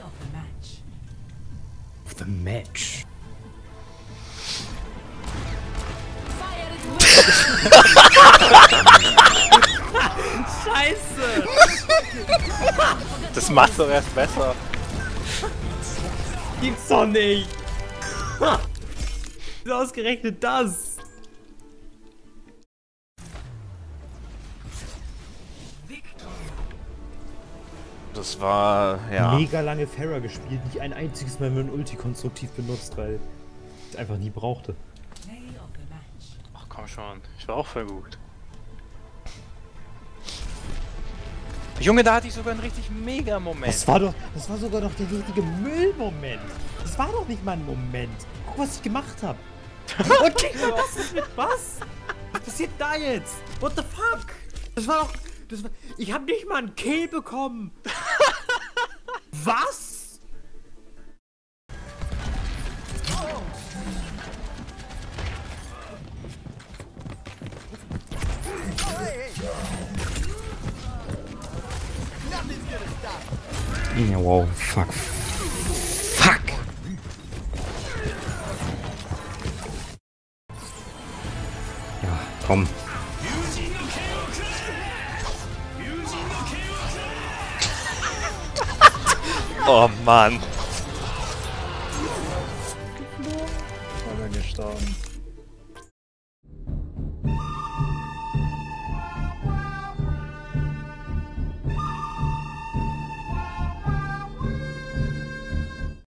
Of the match. Scheiße! Das macht doch erst besser. Gibt's doch nicht! Ausgerechnet das! Das war, ja. Mega lange Pharah gespielt, nicht ein einziges Mal mit dem Ulti konstruktiv benutzt, weil ich es einfach nie brauchte. Ach komm schon, ich war auch voll gut. Junge, da hatte ich sogar einen richtig mega Moment. Das war sogar noch der richtige Müllmoment. Das war doch nicht mal ein Moment. Guck, was ich gemacht habe. Und Digga, was ist mit was? Was passiert da jetzt? What the fuck? Ich habe nicht mal einen Kill bekommen. Was? Ja, wow, fuck. Fuck! Ja, komm. Oh Mann. War gestorben.